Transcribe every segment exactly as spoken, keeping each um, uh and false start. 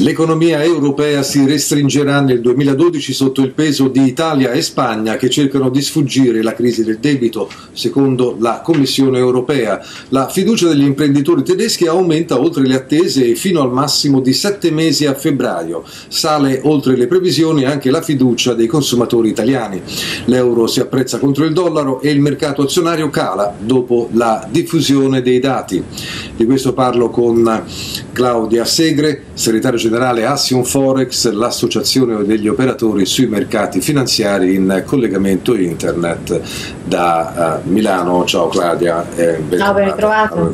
L'economia europea si restringerà nel duemiladodici sotto il peso di Italia e Spagna che cercano di sfuggire la crisi del debito, secondo la Commissione europea. La fiducia degli imprenditori tedeschi aumenta oltre le attese e fino al massimo di sette mesi a febbraio. Sale oltre le previsioni anche la fiducia dei consumatori italiani. L'euro si apprezza contro il dollaro e il mercato azionario cala dopo la diffusione dei dati. Di questo parlo con Claudia Segre, segretario generale Action Forex, l'associazione degli operatori sui mercati finanziari, in collegamento internet da uh, Milano. Ciao Claudia, eh, ciao, ben ritrovata.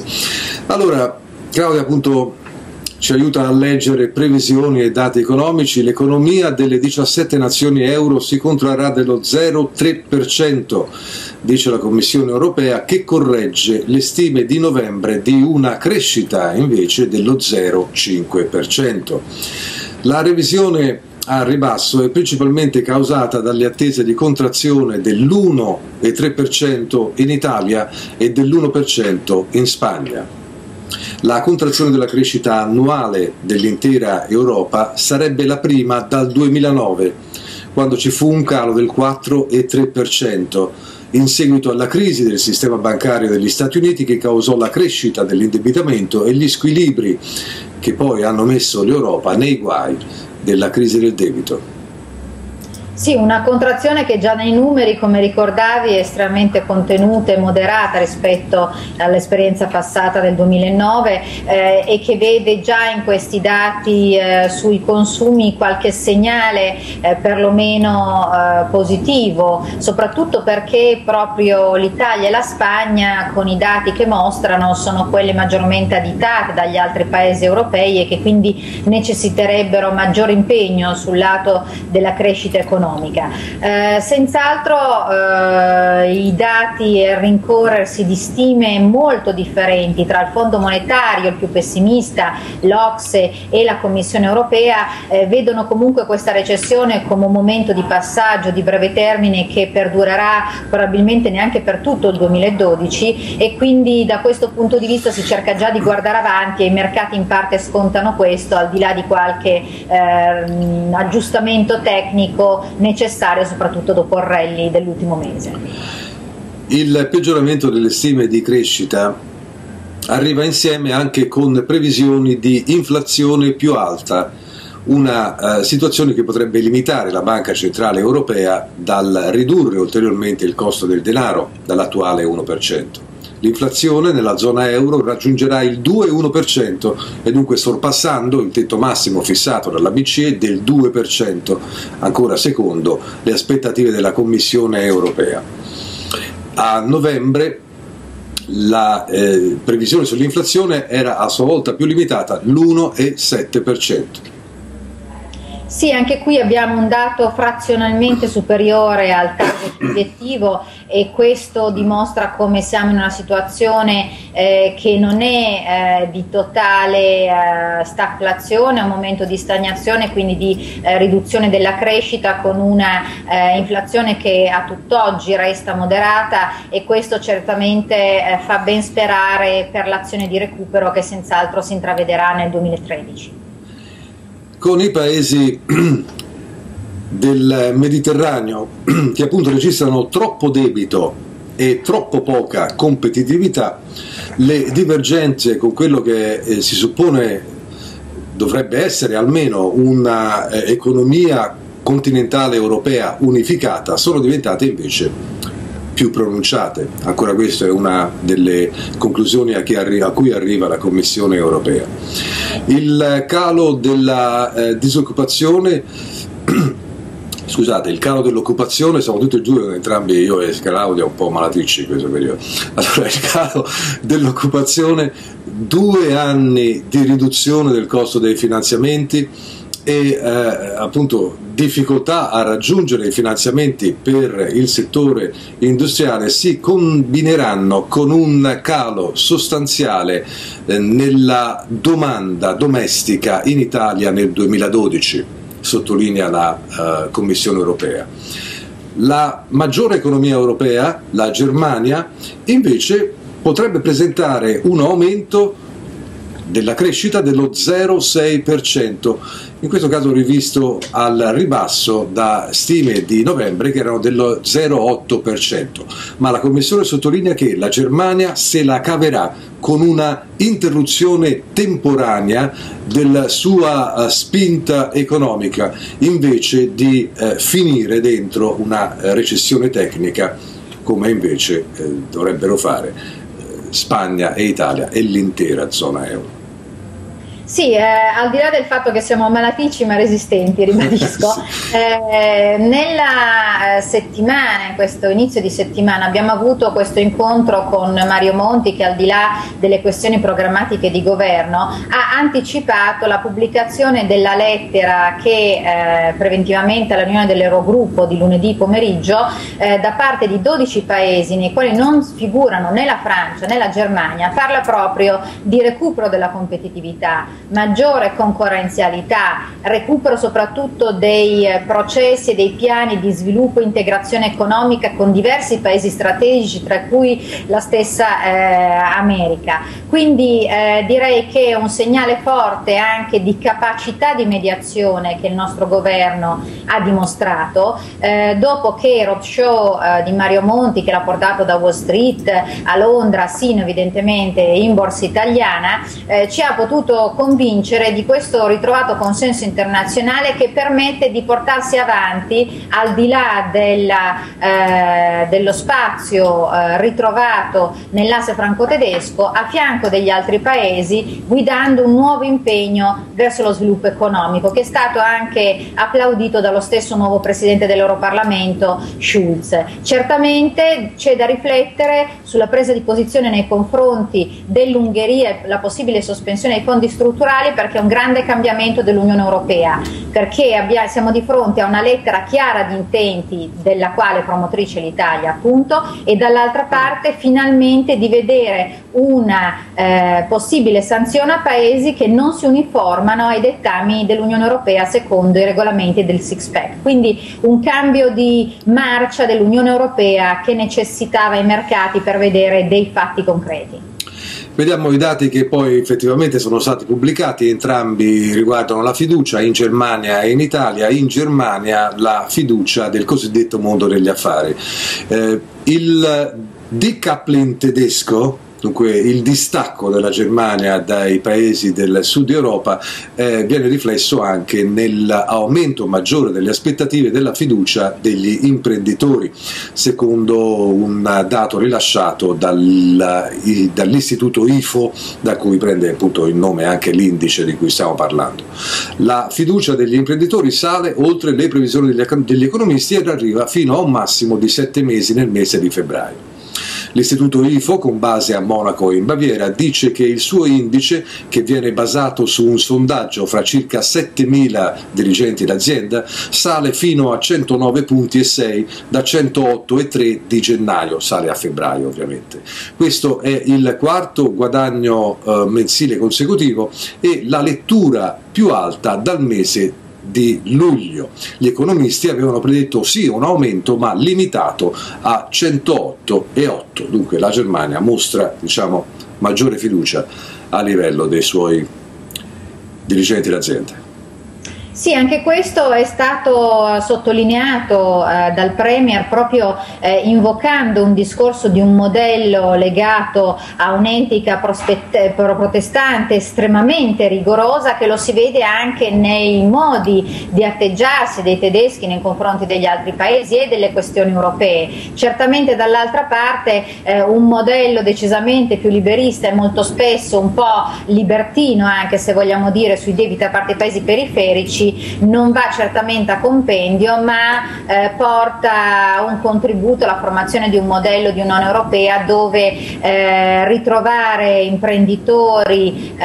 Allora, Claudia appunto ci aiuta a leggere previsioni e dati economici. L'economia delle diciassette nazioni euro si contrarrà dello zero virgola tre per cento, dice la Commissione europea, che corregge le stime di novembre di una crescita invece dello zero virgola cinque per cento. La revisione al ribasso è principalmente causata dalle attese di contrazione dell'uno virgola tre per cento in Italia e dell'uno per cento in Spagna. La contrazione della crescita annuale dell'intera Europa sarebbe la prima dal duemilanove, quando ci fu un calo del quattro virgola tre per cento, in seguito alla crisi del sistema bancario degli Stati Uniti che causò la crescita dell'indebitamento e gli squilibri che poi hanno messo l'Europa nei guai della crisi del debito. Sì, una contrazione che già nei numeri, come ricordavi, è estremamente contenuta e moderata rispetto all'esperienza passata del duemilanove eh, e che vede già in questi dati eh, sui consumi qualche segnale eh, perlomeno eh, positivo, soprattutto perché proprio l'Italia e la Spagna, con i dati che mostrano, sono quelle maggiormente additate dagli altri paesi europei e che quindi necessiterebbero maggiore impegno sul lato della crescita economica. Eh, senz'altro eh, i dati e il rincorrersi di stime molto differenti tra il Fondo Monetario, il più pessimista, l'Ocse e la Commissione Europea eh, vedono comunque questa recessione come un momento di passaggio di breve termine che perdurerà probabilmente neanche per tutto il duemiladodici, e quindi da questo punto di vista si cerca già di guardare avanti e i mercati in parte scontano questo, al di là di qualche eh, aggiustamento tecnico necessario soprattutto dopo il rally dell'ultimo mese. Il peggioramento delle stime di crescita arriva insieme anche con previsioni di inflazione più alta, una uh, situazione che potrebbe limitare la Banca Centrale Europea dal ridurre ulteriormente il costo del denaro dall'attuale uno per cento. L'inflazione nella zona euro raggiungerà il due virgola uno per cento e dunque sorpassando il tetto massimo fissato dalla B C E del due per cento, ancora secondo le aspettative della Commissione europea. A novembre la eh, previsione sull'inflazione era a sua volta più limitata, l'uno virgola sette per cento. Sì, anche qui abbiamo un dato frazionalmente superiore al target obiettivo e questo dimostra come siamo in una situazione eh, che non è eh, di totale eh, stagflazione, è un momento di stagnazione, quindi di eh, riduzione della crescita, con una eh, inflazione che a tutt'oggi resta moderata, e questo certamente eh, fa ben sperare per l'azione di recupero che senz'altro si intravederà nel duemilatredici. Con i paesi del Mediterraneo che appunto registrano troppo debito e troppo poca competitività, le divergenze con quello che eh, si suppone dovrebbe essere almeno una eh, economia continentale europea unificata sono diventate invece più pronunciate. Ancora questa è una delle conclusioni a, che arri- a cui arriva la Commissione europea. Il calo della eh, disoccupazione scusate, il calo dell'occupazione, siamo tutti e due, entrambi, io e Claudia, un po' malaticci in questo periodo. Allora, il calo dell'occupazione, due anni di riduzione del costo dei finanziamenti e eh, appunto difficoltà a raggiungere i finanziamenti per il settore industriale si combineranno con un calo sostanziale eh, nella domanda domestica in Italia nel duemiladodici, sottolinea la uh, Commissione europea. La maggiore economia europea, la Germania, invece potrebbe presentare un aumento della crescita dello zero virgola sei per cento, in questo caso rivisto al ribasso da stime di novembre che erano dello zero virgola otto per cento, ma la Commissione sottolinea che la Germania se la caverà con una interruzione temporanea della sua uh, spinta economica invece di uh, finire dentro una uh, recessione tecnica come invece uh, dovrebbero fare uh, Spagna e Italia e l'intera zona euro. Sì, eh, al di là del fatto che siamo malaticci ma resistenti, ribadisco, sì. eh, nella eh, settimana, in questo inizio di settimana, abbiamo avuto questo incontro con Mario Monti che al di là delle questioni programmatiche di governo ha anticipato la pubblicazione della lettera che eh, preventivamente alla riunione dell'Eurogruppo di lunedì pomeriggio eh, da parte di dodici paesi nei quali non figurano né la Francia né la Germania parla proprio di recupero della competitività, maggiore concorrenzialità, recupero soprattutto dei eh, processi e dei piani di sviluppo e integrazione economica con diversi paesi strategici, tra cui la stessa eh, America. Quindi eh, direi che è un segnale forte anche di capacità di mediazione che il nostro governo ha dimostrato, eh, dopo che il roadshow eh, di Mario Monti, che l'ha portato da Wall Street a Londra sino evidentemente in borsa italiana, eh, ci ha potuto convincere di questo ritrovato consenso internazionale che permette di portarsi avanti al di là della, eh, dello spazio eh, ritrovato nell'asse franco-tedesco a fianco degli altri paesi, guidando un nuovo impegno verso lo sviluppo economico che è stato anche applaudito dallo stesso nuovo Presidente dell'Europarlamento Schulz. Certamente c'è da riflettere sulla presa di posizione nei confronti dell'Ungheria e la possibile sospensione dei fondi strutturali, perché è un grande cambiamento dell'Unione Europea, perché abbiamo, siamo di fronte a una lettera chiara di intenti della quale promotrice l'Italia appunto, e dall'altra parte finalmente di vedere una eh, possibile sanzione a paesi che non si uniformano ai dettami dell'Unione Europea secondo i regolamenti del six pack, quindi un cambio di marcia dell'Unione Europea che necessitava i mercati per vedere dei fatti concreti. Vediamo i dati che poi effettivamente sono stati pubblicati, entrambi riguardano la fiducia in Germania e in Italia. In Germania la fiducia del cosiddetto mondo degli affari. Eh, il decoupling tedesco, dunque il distacco della Germania dai paesi del sud Europa, eh, viene riflesso anche nell'aumento maggiore delle aspettative della fiducia degli imprenditori, secondo un dato rilasciato dal, dall'istituto I F O, da cui prende appunto il nome anche l'indice di cui stiamo parlando. La fiducia degli imprenditori sale oltre le previsioni degli, degli economisti ed arriva fino a un massimo di sette mesi nel mese di febbraio. L'istituto I F O, con base a Monaco in Baviera, dice che il suo indice, che viene basato su un sondaggio fra circa settemila dirigenti d'azienda, sale fino a centonove punti e sei da centootto virgola tre di gennaio, sale a febbraio ovviamente. Questo è il quarto guadagno eh, mensile consecutivo e la lettura più alta dal mese di luglio. Gli economisti avevano predetto sì un aumento ma limitato a centootto virgola otto, dunque la Germania mostra, diciamo, maggiore fiducia a livello dei suoi dirigenti d'azienda. Sì, anche questo è stato sottolineato eh, dal Premier proprio eh, invocando un discorso di un modello legato a un'etica protestante estremamente rigorosa, che lo si vede anche nei modi di atteggiarsi dei tedeschi nei confronti degli altri paesi e delle questioni europee. Certamente dall'altra parte eh, un modello decisamente più liberista e molto spesso un po' libertino, anche se vogliamo dire, sui debiti da parte dei paesi periferici, non va certamente a compendio, ma eh, porta un contributo alla formazione di un modello di Unione Europea dove eh, ritrovare imprenditori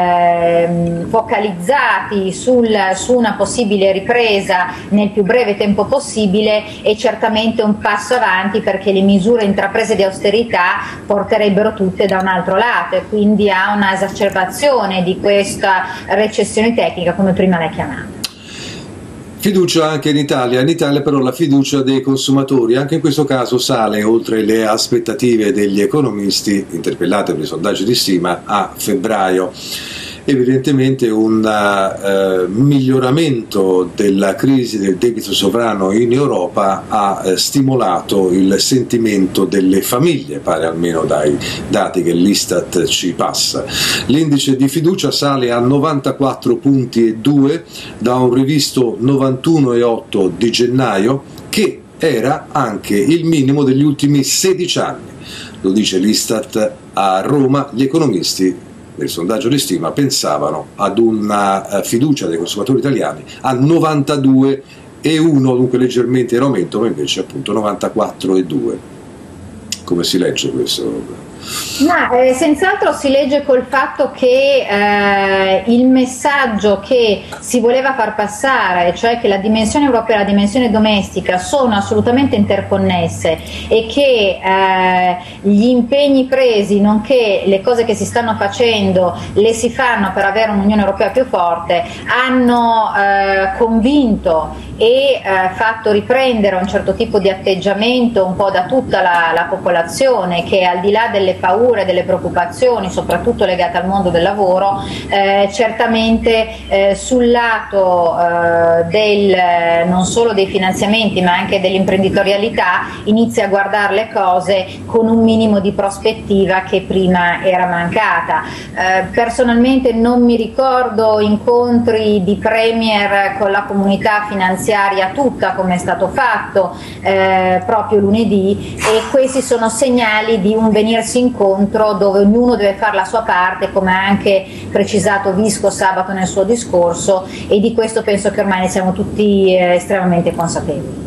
eh, focalizzati sul, su una possibile ripresa nel più breve tempo possibile è certamente un passo avanti, perché le misure intraprese di austerità porterebbero tutte da un altro lato e quindi a una esacerbazione di questa recessione tecnica, come prima l'hai chiamata. Fiducia anche in Italia, in Italia però la fiducia dei consumatori anche in questo caso sale oltre le aspettative degli economisti interpellati per i sondaggi di stima a febbraio. Evidentemente un uh, miglioramento della crisi del debito sovrano in Europa ha uh, stimolato il sentimento delle famiglie, pare almeno dai dati che l'Istat ci passa. L'indice di fiducia sale a novantaquattro punti e due da un rivisto novantuno virgola otto di gennaio, che era anche il minimo degli ultimi sedici anni. Lo dice l'Istat a Roma, gli economisti nel sondaggio di stima pensavano ad una fiducia dei consumatori italiani a novantadue virgola uno, dunque leggermente in aumento, ma invece appunto novantaquattro virgola due. Come si legge questo? Ma eh, senz'altro si legge col fatto che eh, il messaggio che si voleva far passare, cioè che la dimensione europea e la dimensione domestica sono assolutamente interconnesse e che eh, gli impegni presi, nonché le cose che si stanno facendo, le si fanno per avere un'Unione Europea più forte, hanno eh, convinto e eh, fatto riprendere un certo tipo di atteggiamento un po' da tutta la, la popolazione, che al di là delle paure, delle preoccupazioni, soprattutto legate al mondo del lavoro, eh, certamente eh, sul lato eh, del, non solo dei finanziamenti ma anche dell'imprenditorialità inizia a guardare le cose con un minimo di prospettiva che prima era mancata. Eh, personalmente non mi ricordo incontri di premier con la comunità finanziaria tutta come è stato fatto eh, proprio lunedì, e questi sono segnali di un venirsi incontro dove ognuno deve fare la sua parte, come ha anche precisato Visco sabato nel suo discorso, e di questo penso che ormai ne siamo tutti eh, estremamente consapevoli.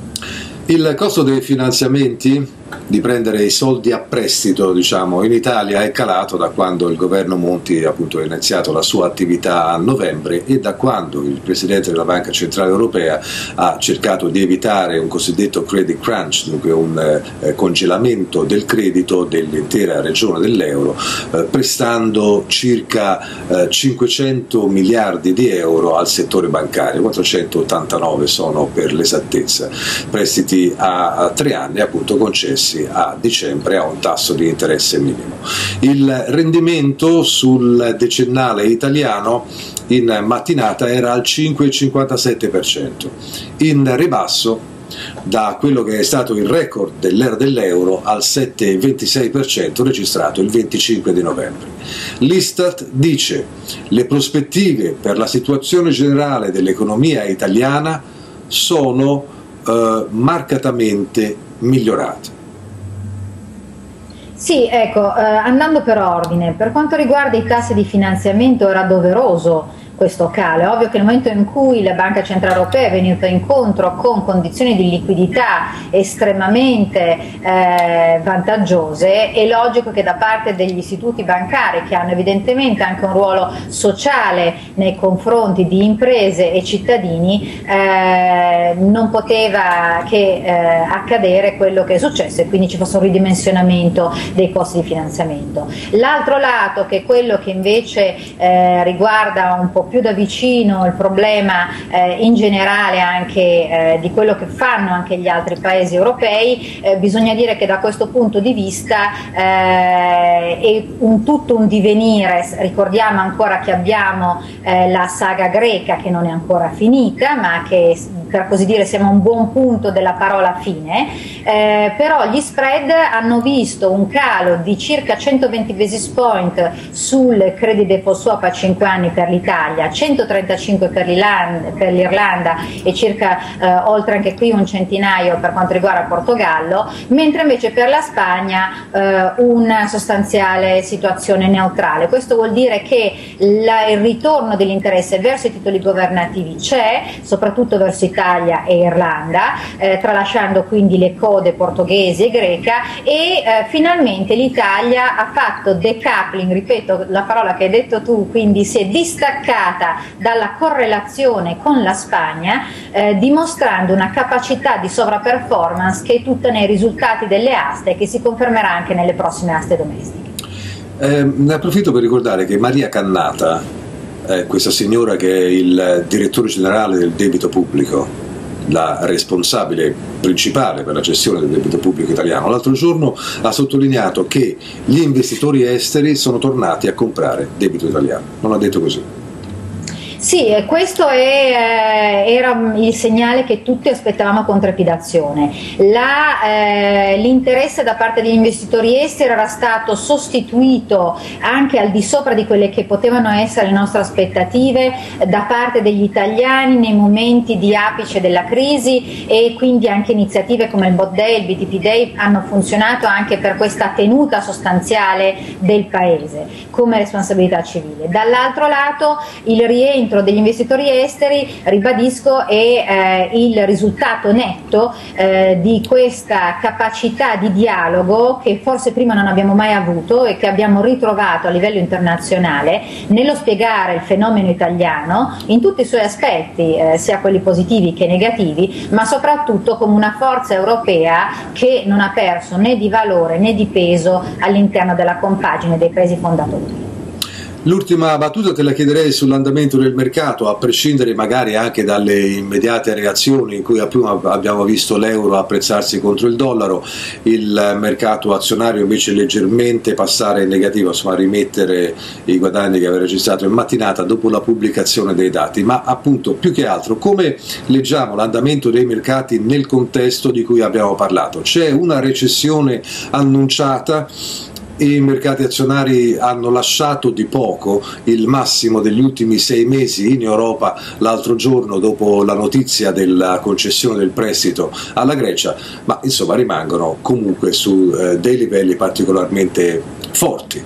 Il costo dei finanziamenti, di prendere i soldi a prestito, diciamo, in Italia è calato da quando il governo Monti appunto ha iniziato la sua attività a novembre e da quando il Presidente della Banca Centrale Europea ha cercato di evitare un cosiddetto credit crunch, dunque un eh, congelamento del credito dell'intera regione dell'euro, eh, prestando circa eh, cinquecento miliardi di euro al settore bancario, quattrocentottantanove sono per l'esattezza, prestiti a, a tre anni appunto concessi a dicembre a un tasso di interesse minimo. Il rendimento sul decennale italiano in mattinata era al cinque virgola cinquantasette per cento, in ribasso da quello che è stato il record dell'era dell'euro al sette virgola ventisei per cento registrato il venticinque di novembre. L'Istat dice: le prospettive per la situazione generale dell'economia italiana sono eh, marcatamente migliorate. Sì, ecco, eh, andando per ordine, per quanto riguarda i tassi di finanziamento era doveroso questo calo. È ovvio che nel momento in cui la Banca Centrale Europea è venuta incontro con condizioni di liquidità estremamente eh, vantaggiose, è logico che da parte degli istituti bancari, che hanno evidentemente anche un ruolo sociale nei confronti di imprese e cittadini, eh, non poteva che eh, accadere quello che è successo e quindi ci fosse un ridimensionamento dei costi di finanziamento. L'altro lato, che è quello che invece eh, riguarda un po' più da vicino il problema eh, in generale anche eh, di quello che fanno anche gli altri paesi europei, eh, bisogna dire che da questo punto di vista eh, è un, tutto un divenire. Ricordiamo ancora che abbiamo eh, la saga greca che non è ancora finita, ma che per così dire siamo a un buon punto della parola fine, eh, però gli spread hanno visto un calo di circa centoventi basis point sul credit default swap a cinque anni per l'Italia, centotrentacinque per l'Irlanda e circa eh, oltre anche qui un centinaio per quanto riguarda il Portogallo, mentre invece per la Spagna eh, una sostanziale situazione neutrale. Questo vuol dire che la, il ritorno dell'interesse verso i titoli governativi c'è, soprattutto verso Italia e Irlanda, eh, tralasciando quindi le code portoghesi e greca, e eh, finalmente l'Italia ha fatto decoupling, ripeto la parola che hai detto tu, quindi si è distaccata dalla correlazione con la Spagna, eh, dimostrando una capacità di sovraperformance che è tutta nei risultati delle aste e che si confermerà anche nelle prossime aste domestiche. Eh, ne approfitto per ricordare che Maria Cannata eh, questa signora che è il direttore generale del debito pubblico, la responsabile principale per la gestione del debito pubblico italiano, l'altro giorno ha sottolineato che gli investitori esteri sono tornati a comprare debito italiano. Non ha detto così? Sì, questo è, eh, era il segnale che tutti aspettavamo con trepidazione. Eh, l'interesse da parte degli investitori esteri era stato sostituito anche al di sopra di quelle che potevano essere le nostre aspettative da parte degli italiani nei momenti di apice della crisi, e quindi anche iniziative come il Bot Day, il B T P Day hanno funzionato anche per questa tenuta sostanziale del Paese come responsabilità civile. Dall'altro lato il rientro degli investitori esteri, ribadisco, è eh, il risultato netto eh, di questa capacità di dialogo che forse prima non abbiamo mai avuto e che abbiamo ritrovato a livello internazionale nello spiegare il fenomeno italiano in tutti i suoi aspetti, eh, sia quelli positivi che negativi, ma soprattutto come una forza europea che non ha perso né di valore né di peso all'interno della compagine dei paesi fondatori. L'ultima battuta te la chiederei sull'andamento del mercato, a prescindere magari anche dalle immediate reazioni in cui prima abbiamo visto l'euro apprezzarsi contro il dollaro, il mercato azionario invece leggermente passare in negativo, insomma rimettere i guadagni che aveva registrato in mattinata dopo la pubblicazione dei dati. Ma appunto, più che altro, come leggiamo l'andamento dei mercati nel contesto di cui abbiamo parlato? C'è una recessione annunciata. I mercati azionari hanno lasciato di poco il massimo degli ultimi sei mesi in Europa l'altro giorno dopo la notizia della concessione del prestito alla Grecia, ma insomma rimangono comunque su eh, dei livelli particolarmente forti.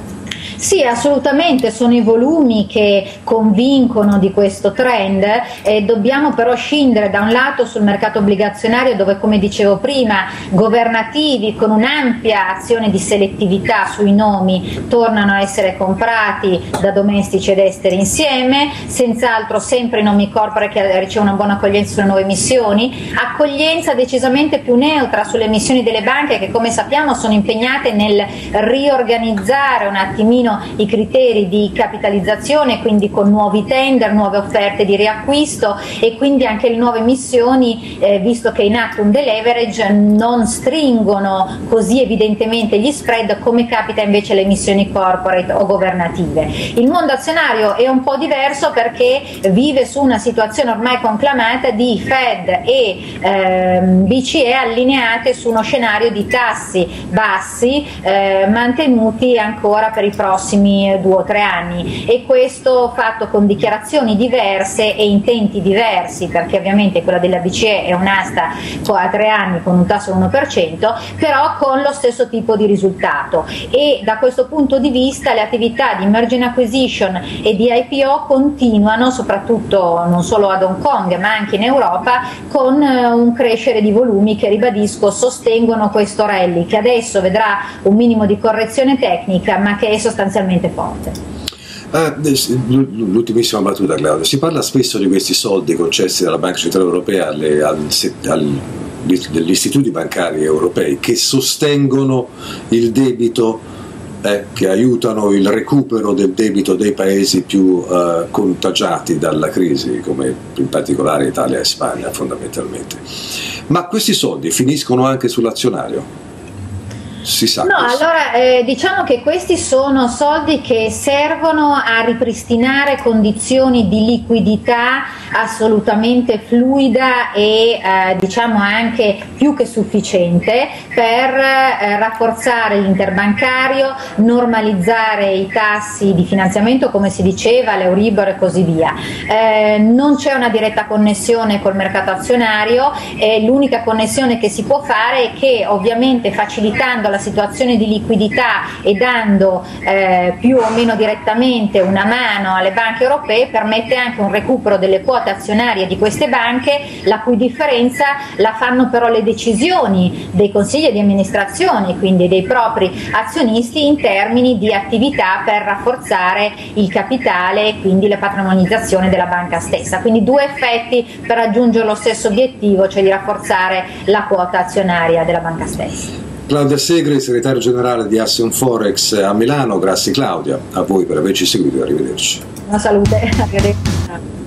Sì, assolutamente, sono i volumi che convincono di questo trend, e dobbiamo però scindere da un lato sul mercato obbligazionario, dove, come dicevo prima, governativi con un'ampia azione di selettività sui nomi tornano a essere comprati da domestici ed esteri insieme, senz'altro sempre i nomi corporate che ricevono una buona accoglienza sulle nuove emissioni, accoglienza decisamente più neutra sulle emissioni delle banche che, come sappiamo, sono impegnate nel riorganizzare un attimino i criteri di capitalizzazione, quindi con nuovi tender, nuove offerte di riacquisto, e quindi anche le nuove emissioni, eh, visto che è in atto un deleverage, non stringono così evidentemente gli spread come capita invece alle emissioni corporate o governative. Il mondo azionario è un po' diverso perché vive su una situazione ormai conclamata di Fed e eh, B C E allineate su uno scenario di tassi bassi eh, mantenuti ancora per i prossimi due o tre anni, e questo fatto con dichiarazioni diverse e intenti diversi, perché ovviamente quella della B C E è un'asta a tre anni con un tasso dell'uno per cento, però con lo stesso tipo di risultato, e da questo punto di vista le attività di merger and acquisition e di I P O continuano, soprattutto non solo ad Hong Kong ma anche in Europa, con un crescere di volumi che, ribadisco, sostengono questo rally che adesso vedrà un minimo di correzione tecnica ma che è sostanzialmente forte. Ah, l'ultimissima battuta, Claudio. Si parla spesso di questi soldi concessi dalla Banca Centrale Europea alle, al, al, degli istituti bancari europei che sostengono il debito, eh, che aiutano il recupero del debito dei paesi più eh, contagiati dalla crisi, come in particolare Italia e Spagna fondamentalmente. Ma questi soldi finiscono anche sull'azionario? Si sa no, questo. allora eh, diciamo che questi sono soldi che servono a ripristinare condizioni di liquidità assolutamente fluida e eh, diciamo anche più che sufficiente per eh, rafforzare l'interbancario, normalizzare i tassi di finanziamento, come si diceva, l'Euribor e così via. Eh, non c'è una diretta connessione col mercato azionario, e l'unica connessione che si può fare è che, ovviamente, facilitando la situazione di liquidità e dando eh, più o meno direttamente una mano alle banche europee, permette anche un recupero delle quote azionarie di queste banche, la cui differenza la fanno però le decisioni dei consigli di amministrazione, quindi dei propri azionisti, in termini di attività per rafforzare il capitale e quindi la patrimonializzazione della banca stessa. Quindi due effetti per raggiungere lo stesso obiettivo, cioè di rafforzare la quota azionaria della banca stessa. Claudia Segre, segretario generale di Assion Forex a Milano. Grazie Claudia, a voi per averci seguito e arrivederci. Una salute, arrivederci.